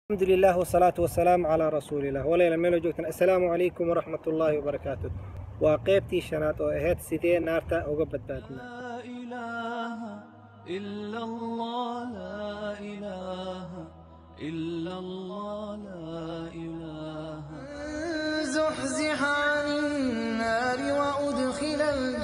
الحمد لله والصلاة والسلام على رسول الله وليلة ميلو جوتنا. السلام عليكم ورحمة الله وبركاته. وقيبتي شنات وهات سيدين نارتا وقبت باتنا. لا إله إلا الله، لا إله إلا الله، لا إله. زحزح عن النار وأدخل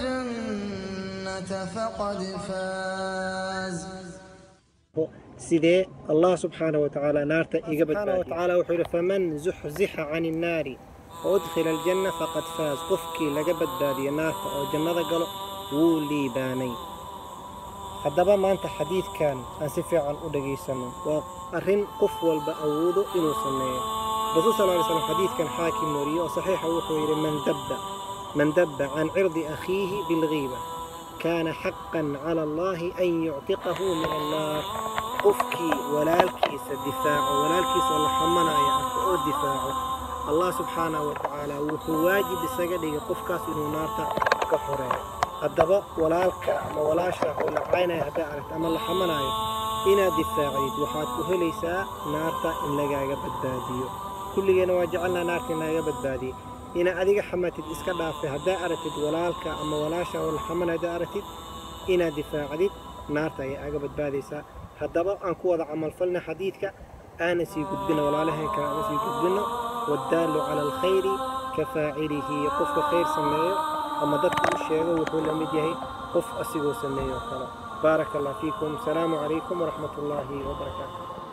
الجنة فقد فاز. سيدي الله سبحانه وتعالى نارتا إيقبت سبحانه وتعالى وحير فمن زحزح عن النار وأدخل الجنة فقد فاز. قفكي لقبت بادية نارتا أو جنة قالوا وولي باني. haddaba maanta xadiidkan aan si fiican u dhageysano waa arrin qof walba awoodo inuu sameeyo. rasuul sallallahu alayhi wasallam xadiidkan xaakim wariyo oo saxiixa wuxuu yidhi man dabba can cirdi akhiihi bilghiiba kaana xaqan cala allahi an yuctiqahu min annaar. qofkii walaalkiisa difaaco, walaalkiisa oo la xamanaya arka oo difaaco, allah subxaanahu wa tacaala wuxuu waajib isaga dhigay qofkaas inuu naarta ka xoreeyo. haddaba walaalka ama walaasha oo la caynaya haddaa aragta ama la xamanayo inaad difaacdid waxaad ku helaysaa naarta in lagaaga badbaadiyo. kulligeena waa jecelnaa naarta in lagaaga badbaadiyo. inaad adiga xamatid iska dhaafay haddaa aragtid walaalka ama walaasha oo la xamanaya haddaa aragtid inaad difaacdid naarta ayaa aga badbaadaysaa. haddaba aan ku wada camalfalna xadiidka aanan sii gudbino walaalaheenka aan sii gudbino. waddaalu cala alkhayri ka faacilihi. qofka khayr sameeyo أما دكتور الشيخ وحول مديه قف أسيغو سميه وكلا. بارك الله فيكم. السلام عليكم ورحمة الله وبركاته.